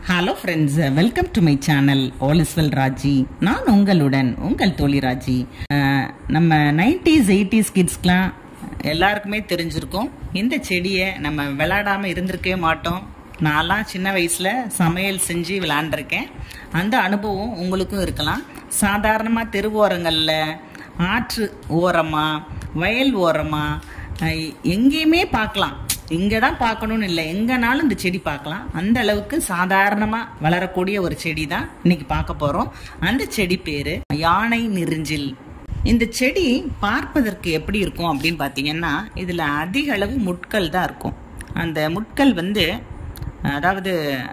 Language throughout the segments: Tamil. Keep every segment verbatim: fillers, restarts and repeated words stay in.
Hello friends, welcome to my channel all is well Raji. நான் உங்களுடன் உங்கள் தோழி ராஜி. நம்ம நைன்டிஸ் எயிட்டிஸ் கிட்ஸ்க்கெலாம் எல்லாருக்குமே தெரிஞ்சிருக்கும். இந்த செடியை நம்ம விளையாடாமல் இருந்திருக்கவே மாட்டோம். நான்லாம் சின்ன வயசில் சமையல் செஞ்சு விளையாண்டுருக்கேன். அந்த அனுபவம் உங்களுக்கும் இருக்கலாம். சாதாரணமாக தெருவோரங்களில், ஆற்று ஓரமாக, வயல் ஓரமாக எங்கேயுமே பார்க்கலாம். இங்கே தான் பார்க்கணும்னு இல்லை, எங்கேனாலும் இந்த செடி பார்க்கலாம். அந்த அளவுக்கு சாதாரணமாக வளரக்கூடிய ஒரு செடி தான் இன்னைக்கு பார்க்க போகிறோம். அந்த செடி பேர் யானை நெருஞ்சில். இந்த செடி பார்ப்பதற்கு எப்படி இருக்கும் அப்படின்னு பார்த்தீங்கன்னா, இதில் அதிக அளவு முட்கள் தான் இருக்கும். அந்த முட்கள் வந்து, அதாவது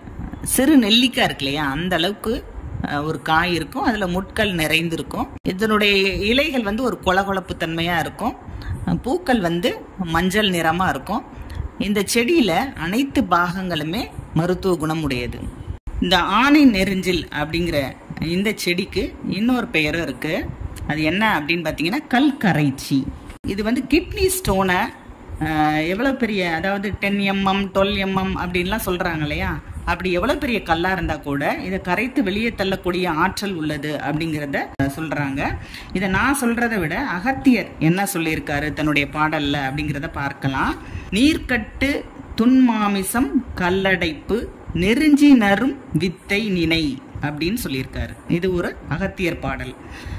சிறு நெல்லிக்காய் இருக்கு இல்லையா, அந்த அளவுக்கு ஒரு காய் இருக்கும். அதில் முட்கள் நிறைந்திருக்கும். இதனுடைய இலைகள் வந்து ஒரு கொலகொலப்பு தன்மையாக இருக்கும். பூக்கள் வந்து மஞ்சள் நிறமாக இருக்கும். இந்த செடியில் அனைத்து பாகங்களுமே மருத்துவ குணம் உடையது. இந்த ஆனை நெருஞ்சில் அப்படிங்கிற இந்த செடிக்கு இன்னொரு பெயரும் இருக்கு. அது என்ன அப்படின்னு பார்த்தீங்கன்னா கல் கரைச்சி. இது வந்து கிட்னி ஸ்டோனை எவ்வளோ பெரிய, அதாவது டென் எம்எம் டுவெல் எம்எம் அப்படின்லாம் சொல்கிறாங்க இல்லையா, அப்படி எவ்வளோ பெரிய கல்லாக இருந்தால் கூட இதை கரைத்து வெளியே தள்ளக்கூடிய ஆற்றல் உள்ளது அப்படிங்கிறத சொல்கிறாங்க. இதை நான் சொல்கிறத விட அகத்தியர் என்ன சொல்லியிருக்காரு தன்னுடைய பாடலில் அப்படிங்கிறத பார்க்கலாம். நீர்க்கட்டு துன்மாமிசம் கல்லடைப்பு நெருஞ்சி நரும் வித்தை நினை அப்படின்னு சொல்லியிருக்காரு. இது ஒரு அகத்தியர் பாடல்.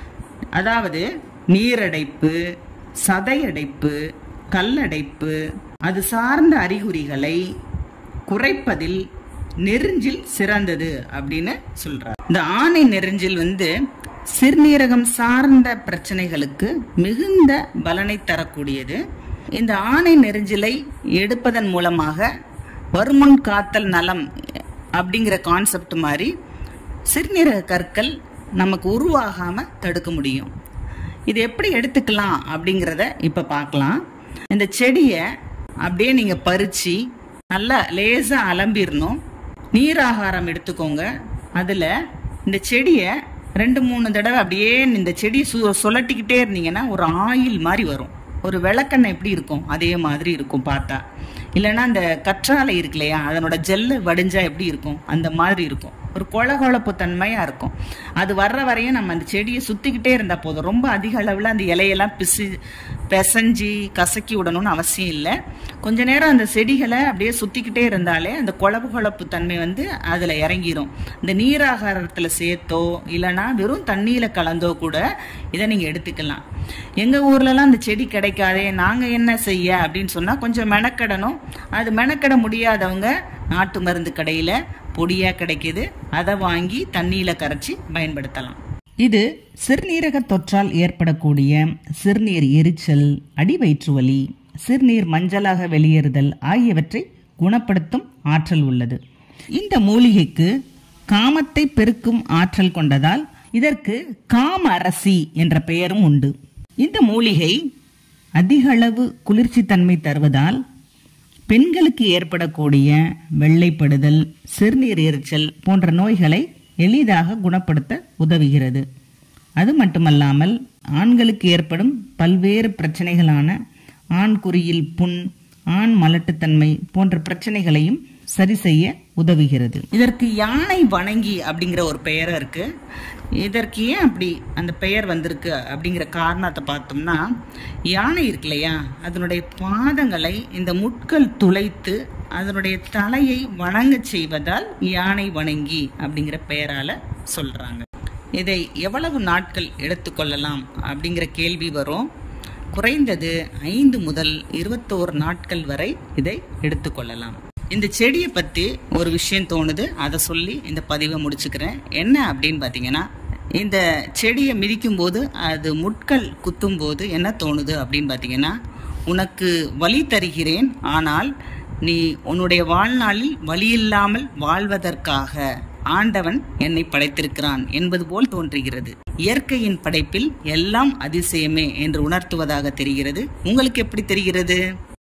அதாவது நீரடைப்பு, சதையடைப்பு, கல்லடைப்பு, அது சார்ந்த அறிகுறிகளை குறைப்பதில் நெருஞ்சில் சிறந்தது அப்படின்னு சொல்றார். இந்த ஆனை நெருஞ்சில் வந்து சிறுநீரகம் சார்ந்த பிரச்சனைகளுக்கு மிகுந்த பலனை தரக்கூடியது. இந்த ஆனை நெருஞ்சிலை எடுப்பதன் மூலமாக வருமுன் காத்தல் நலம் அப்படிங்கிற கான்செப்ட் மாதிரி சிறுநீரக கற்கள் நமக்கு உருவாகாம தடுக்க முடியும். இது எப்படி எடுத்துக்கலாம் அப்படிங்கிறத இப்ப பார்க்கலாம். இந்த செடியை அப்படியே நீங்க பறிச்சு நல்லா லேசா அலம்பிடணும். நீராகாரம் எடுத்துக்கோங்க. அதில் இந்த செடியை ரெண்டு மூணு தடவை அப்படியே இந்த செடியை சு சுழட்டிக்கிட்டே இருந்தீங்கன்னா ஒரு ஆயில் மாதிரி வரும். ஒரு விளக்கெண்ணெய் எப்படி இருக்கும் அதே மாதிரி இருக்கும் பார்த்தா. இல்லைன்னா அந்த கற்றாழை இருக்கு இல்லையா, அதனோட ஜெல்லு வடிஞ்சா எப்படி இருக்கும் அந்த மாதிரி இருக்கும். ஒரு கொழகொழப்பு தன்மையாக இருக்கும். அது வர்ற வரையும் நம்ம அந்த செடியை சுற்றிக்கிட்டே இருந்தால் போதும். ரொம்ப அதிக அளவில் அந்த இலையெல்லாம் பிசி பிசைஞ்சி கசக்கி விடணும்னு அவசியம் இல்லை. கொஞ்ச நேரம் அந்த செடிகளை அப்படியே சுற்றிக்கிட்டே இருந்தாலே அந்த கொழப்பு கொழப்பு தன்மை வந்து அதில் இறங்கிடும். இந்த நீராகாரத்தில் சேர்த்தோ இல்லைன்னா வெறும் தண்ணியில் கலந்தோ கூட இதை நீங்கள் எடுத்துக்கலாம். எங்கள் ஊர்லலாம் அந்த செடி கிடைக்காதே, நாங்கள் என்ன செய்ய அப்படின்னு சொன்னால் கொஞ்சம் மெனக்கடணும். அது மெனக்கட முடியாதவங்க நாட்டு மருந்து கடையில் பொடியாக கிடைக்கிது, அதை வாங்கி தண்ணியில் கரைச்சி பயன்படுத்தலாம். இது சிறுநீரக தொற்றால் ஏற்படக்கூடிய சிறுநீர் எரிச்சல், அடிவயிற்று வலி, சிறுநீர் மஞ்சளாக வெளியேறுதல் ஆகியவற்றை குணப்படுத்தும் ஆற்றல் உள்ளது. இந்த மூலிகைக்கு காமத்தை பெருக்கும் ஆற்றல் கொண்டதால் இதற்கு காம அரசி என்ற பெயரும் உண்டு. இந்த மூலிகை அதிக அளவு குளிர்ச்சி தன்மை தருவதால் பெண்களுக்கு ஏற்படக்கூடிய வெள்ளைப்படுதல், சிறுநீர் எரிச்சல் போன்ற நோய்களை எளிதாக குணப்படுத்த உதவுகிறது. அது மட்டுமல்லாமல் ஆண்களுக்கு ஏற்படும் பல்வேறு பிரச்சனைகளான ஆண்குறியில் புண், ஆண் மலட்டுத்தன்மை போன்ற பிரச்சனைகளையும் சரி செய்ய உதவுகிறது. இதற்கு யானை வணங்கி அப்படிங்கிற ஒரு பெயர் இருக்கு. இதற்கு ஏன் அப்படி அந்த பெயர் வந்திருக்கு அப்படிங்கிற காரணத்தை பார்த்தோம்னா, யானை இருக்கு இல்லையா, அதனுடைய பாதங்களை இந்த முட்கள் துளைத்து அதனுடைய தலையை வணங்க செய்வதால் யானை வணங்கி அப்படிங்கிற பெயரால சொல்றாங்க. இதை எவ்வளவு நாட்கள் எடுத்துக்கொள்ளலாம் அப்படிங்கிற கேள்வி வரும். குறைந்தது ஐந்து முதல் இருபத்தோரு நாட்கள் வரை இதை எடுத்துக்கொள்ளலாம். இந்த செடியை பற்றி ஒரு விஷயம் தோணுது, அதை சொல்லி இந்த பதிவை முடிச்சுக்கிறேன். என்ன அப்படின்னு பார்த்தீங்கன்னா, இந்த செடியை மிதிக்கும் போது அது முட்கள் குத்தும் போது என்ன தோணுது அப்படின்னு பார்த்தீங்கன்னா, உனக்கு வலி தருகிறேன், ஆனால் நீ உன்னுடைய வாழ்நாளில் வலி இல்லாமல் வாழ்வதற்காக ஆண்டவன் என்னை படைத்திருக்கிறான் என்பது போல் தோன்றுகிறது. இயற்கையின் படைப்பில் எல்லாம் அதிசயமே என்று உணர்த்துவதாக தெரிகிறது. உங்களுக்கு எப்படி தெரிகிறது?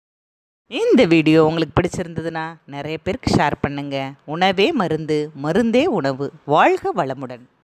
இந்த வீடியோ உங்களுக்கு பிடிச்சிருந்ததுன்னா நிறைய பேருக்கு ஷேர் பண்ணுங்க. உணவே மருந்து, மருந்தே உணவு. வாழ்க வளமுடன்.